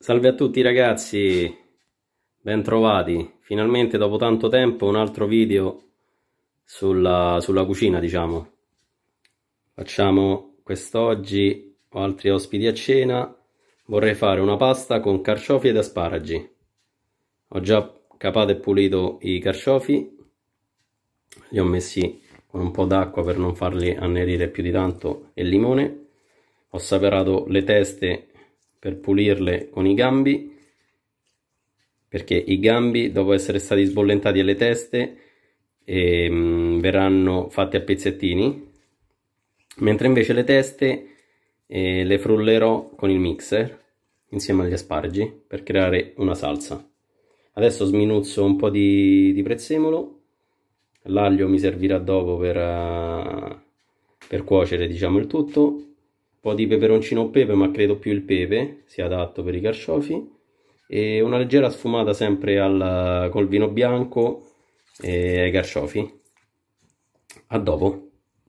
Salve a tutti ragazzi, ben trovati. Finalmente dopo tanto tempo un altro video sulla cucina, diciamo. Facciamo quest'oggi, ho altri ospiti a cena. Vorrei fare una pasta con carciofi ed asparagi. Ho già capato e pulito i carciofi, li ho messi con un po' d'acqua per non farli annerire più di tanto e limone. Ho separato le teste per pulirle con i gambi, perché i gambi, dopo essere stati sbollentati alle teste, verranno fatti a pezzettini, mentre invece le teste le frullerò con il mixer insieme agli asparagi per creare una salsa. Adesso sminuzzo un po' di prezzemolo, l'aglio mi servirà dopo per cuocere, diciamo, il tutto. Un po' di peperoncino o pepe, ma credo più il pepe sia adatto per i carciofi, e una leggera sfumata sempre col vino bianco e ai carciofi. A dopo.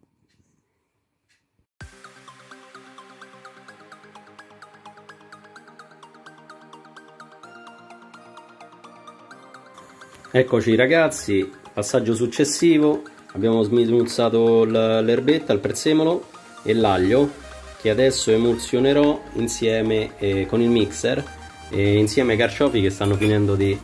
Eccoci ragazzi, passaggio successivo. Abbiamo sminuzzato l'erbetta, il prezzemolo e l'aglio, che adesso emulsionerò insieme con il mixer insieme ai carciofi che stanno finendo di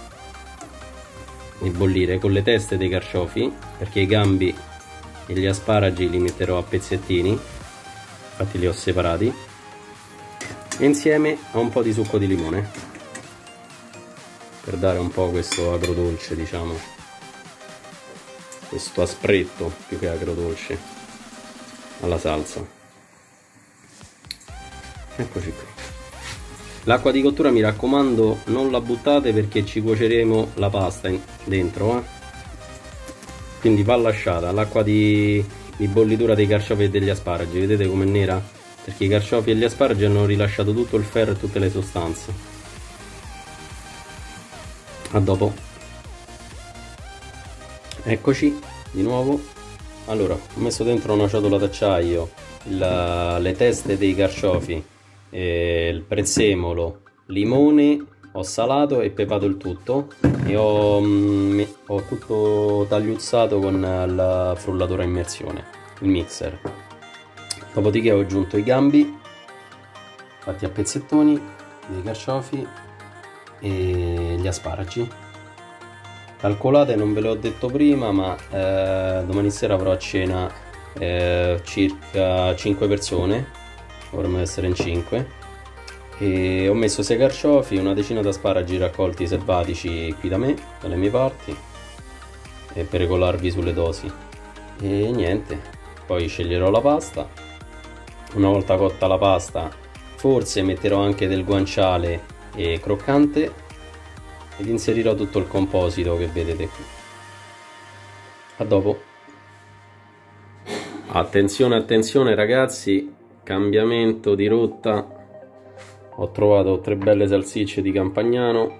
bollire, con le teste dei carciofi, perché i gambi e gli asparagi li metterò a pezzettini, infatti li ho separati, e insieme a un po' di succo di limone per dare un po' questo agrodolce, diciamo, questo aspretto più che agrodolce alla salsa. Eccoci qui. L'acqua di cottura, mi raccomando, non la buttate perché ci cuoceremo la pasta dentro, quindi va lasciata. L'acqua di bollitura dei carciofi e degli asparagi, vedete com'è nera? Perché i carciofi e gli asparagi hanno rilasciato tutto il ferro e tutte le sostanze. A dopo. Eccoci di nuovo. Allora, ho messo dentro una ciotola d'acciaio le teste dei carciofi, il prezzemolo, limone, ho salato e pepato il tutto e ho tutto tagliuzzato con la frullatura a immersione, il mixer. Dopodiché ho aggiunto i gambi fatti a pezzettoni dei carciofi e gli asparagi. Calcolate, non ve l'ho detto prima, ma domani sera avrò a cena circa 5 persone, dovremmo essere in 5, e ho messo 6 carciofi, una decina di asparagi raccolti selvatici qui da me, dalle mie parti, e per regolarvi sulle dosi. E niente, poi sceglierò la pasta. Una volta cotta la pasta, forse metterò anche del guanciale croccante ed inserirò tutto il composito che vedete qui. A dopo. Attenzione, attenzione ragazzi, cambiamento di rotta. Ho trovato 3 belle salsicce di Campagnano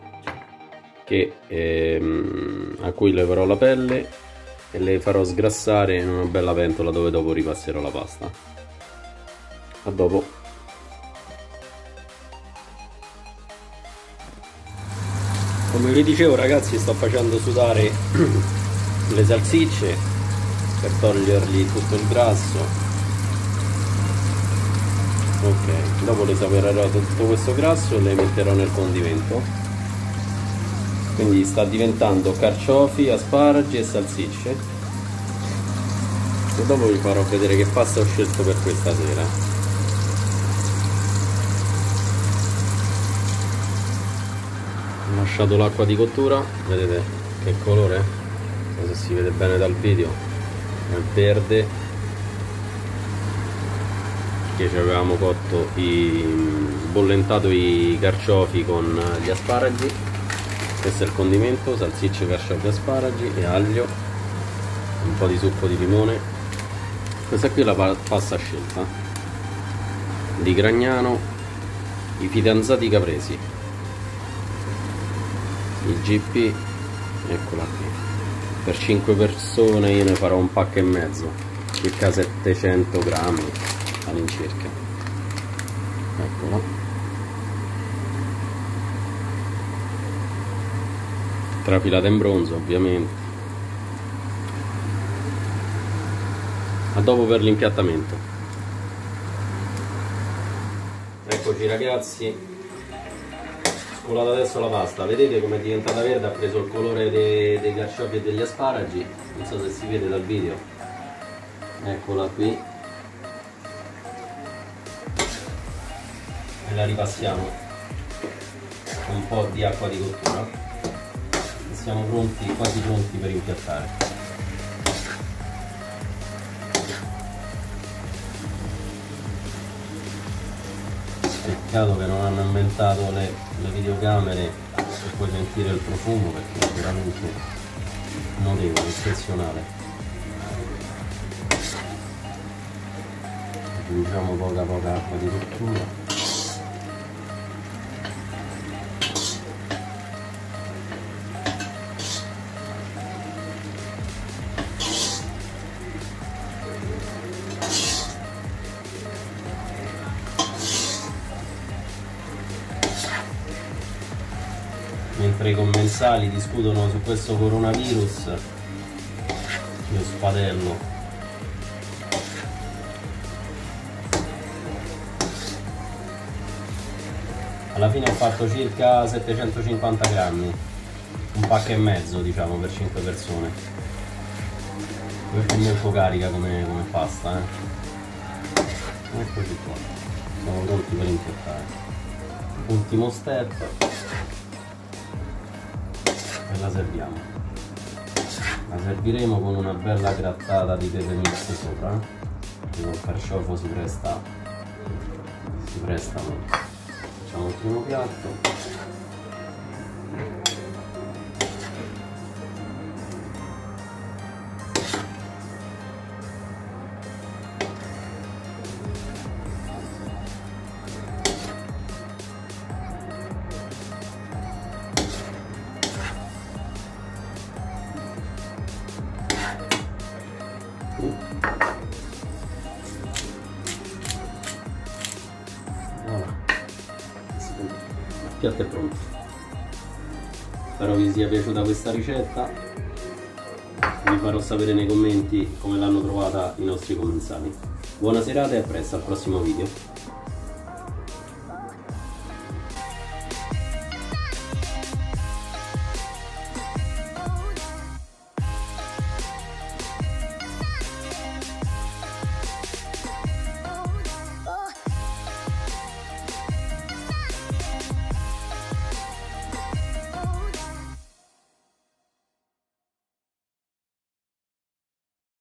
a cui leverò la pelle e le farò sgrassare in una bella pentola dove dopo ripasserò la pasta. A dopo. Come vi dicevo ragazzi, sto facendo sudare le salsicce per togliergli tutto il grasso. Ok, dopo le separerò tutto questo grasso e le metterò nel condimento. Quindi sta diventando carciofi, asparagi e salsicce. E dopo vi farò vedere che pasta ho scelto per questa sera. Ho lasciato l'acqua di cottura, vedete che colore? Non so se si vede bene dal video, è verde, che ci avevamo cotto sbollentato i carciofi con gli asparagi. Questo è il condimento: salsicce, carciofi, asparagi e aglio, un po' di succo di limone. Questa qui è la pasta scelta di Gragnano, i fidanzati capresi, il GP, eccola qui. Per 5 persone io ne farò un pacco e mezzo, circa 700 grammi all'incirca. Eccola. trafilata in bronzo ovviamente. A dopo per l'impiattamento. Eccoci ragazzi, scolata adesso la pasta, vedete come è diventata verde, ha preso il colore dei carciofi e degli asparagi, non so se si vede dal video, eccola qui, e la ripassiamo con un po' di acqua di cottura e siamo pronti, quasi pronti per impiattare. Peccato che non hanno inventato le videocamere per poi sentire il profumo, perché è veramente notevole, eccezionale. Aggiungiamo poca acqua di cottura. Mentre i commensali discutono su questo coronavirus, io spadello. Alla fine ho fatto circa 750 grammi, un pacco e mezzo diciamo per 5 persone. Questa è molto carica come pasta, Eccoci qua, siamo pronti per impiattare. Ultimo step. E la serviamo. La serviremo con una bella grattata di pepe mix sopra, che col carciofo si presta molto. Facciamo il primo piatto. Il piatto è pronto. Spero vi sia piaciuta questa ricetta. Vi farò sapere nei commenti come l'hanno trovata i nostri commensali. Buona serata e a presto al prossimo video.